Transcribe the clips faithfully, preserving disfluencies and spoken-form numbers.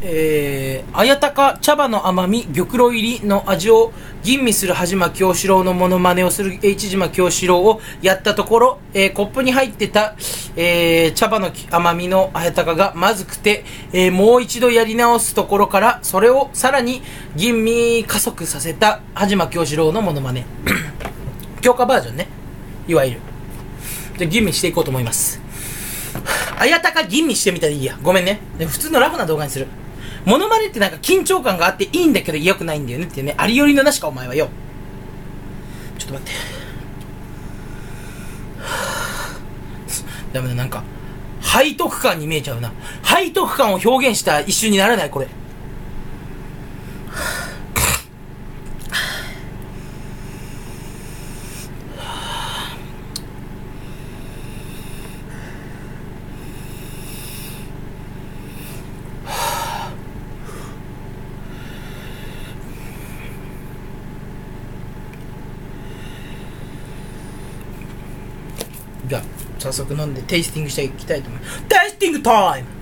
えー、綾鷹茶葉の甘み玉露入りの味を吟味する羽島京四郎のモノマネをする H 島京四郎をやったところ、えー、コップに入ってた、えー、茶葉の甘みの綾鷹がまずくて、えー、もう一度やり直すところからそれをさらに吟味加速させた羽島京四郎のモノマネ強化バージョンね、いわゆるで吟味していこうと思います。綾鷹吟味してみたらいいや、ごめんね、普通のラフな動画にする。モノマネってなんか緊張感があっていいんだけど良くないんだよねっていうね、ありよりのなしかお前はよ。ちょっと待ってダメだ、なんか背徳感に見えちゃうな。背徳感を表現した一瞬にならないこれ。じゃあ早速飲んでテイスティングしていきたいと思います。テイスティングタイム。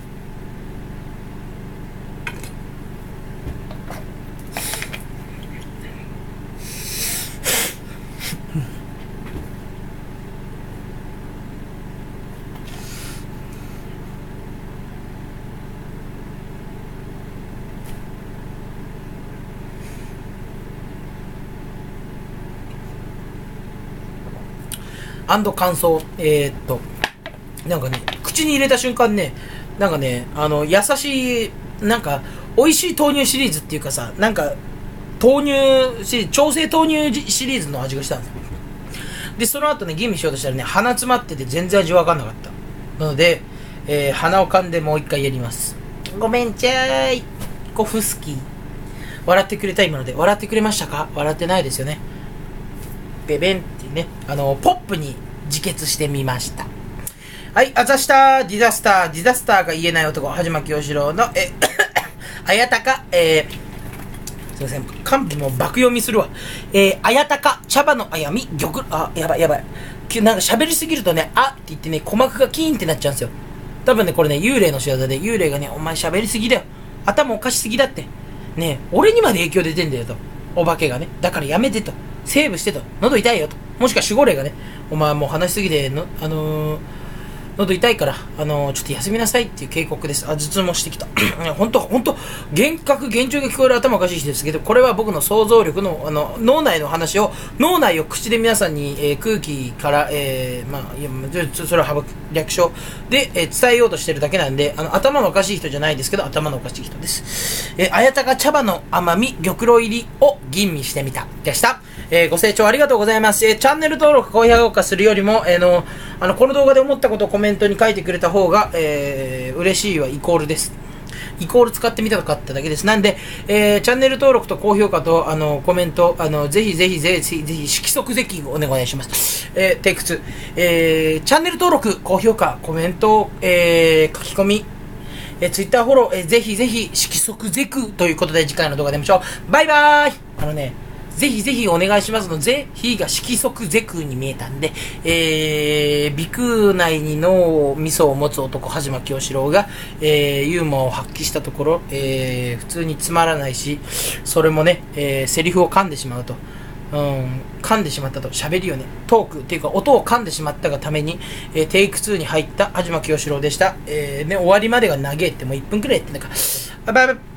アンド感想、えー、っとなんかね、口に入れた瞬間ね、なんかね、あの優しい、なんか美味しい豆乳シリーズっていうかさ、なんか豆乳シリーズ、調整豆乳シリーズの味がしたんですよ。でその後ね、吟味しようとしたらね、鼻詰まってて全然味わかんなかったなので、えー、鼻を噛んでもう一回やります。ごめんちゃーい、コフスキー。笑ってくれた今ので。笑ってくれましたか？笑ってないですよね。ベベンってね、あのポップに自決してみました。はい、あざしたディザスター、ディザスターが言えない男、羽島清志郎のえ綾鷹、えー、すいません、漢字も爆読みするわ。えー、綾鷹茶葉のあやみ玉、あ、やばいやばい、なんか喋りすぎるとね、あって言ってね、鼓膜がキーンってなっちゃうんですよ。多分ね、これね、幽霊の仕業で、幽霊がね、お前喋りすぎだよ、頭おかしすぎだって、ね、俺にまで影響出てんだよと、お化けがね、だからやめてと、セーブしてと、喉痛いよと、もしくは守護霊がね、お前もう話しすぎての、あのー、喉痛いから、あのー、ちょっと休みなさいっていう警告です。あ、頭痛もしてきた。本当本当幻覚、幻聴が聞こえる頭おかしい人ですけど、これは僕の想像力の、あの、脳内の話を、脳内を口で皆さんに、えー、空気から、えー、まあ、いや、それは省く、略称で、えー、伝えようとしてるだけなんで、あの、頭のおかしい人じゃないですけど、頭のおかしい人です。えー、綾鷹茶葉の甘み、玉露入りを吟味してみた。でした。えー、ご清聴ありがとうございます。えー、チャンネル登録、高評価するよりも、えー、の、あの、この動画で思ったことをコメントに書いてくれた方が、えー、嬉しいはイコールです。イコール使ってみたかっただけです。なんで、えー、チャンネル登録と高評価と、あの、コメント、あの、ぜひぜひぜひぜひ、色即是きお願いします。えー、テイクツー。えー、チャンネル登録、高評価、コメント、えー、書き込み、えー、ツイッターフォロー、えー、ぜひぜひ、色即是くということで次回の動画で見ましょう。バイバーイ。あのね、ぜひぜひお願いしますのぜひが色即是空に見えたんで、えー、鼻腔内に脳みそを持つ男羽島清志郎が、えー、ユーモアを発揮したところ、えー、普通につまらないし、それもね、えー、セリフを噛んでしまうと、うん、噛んでしまったと、喋りをね、トークっていうか音を噛んでしまったがために、えー、テイクツーに入った羽島清志郎でした。えー、ね、終わりまでが長えってもういっぷんくらいやってんだから、バイバイ。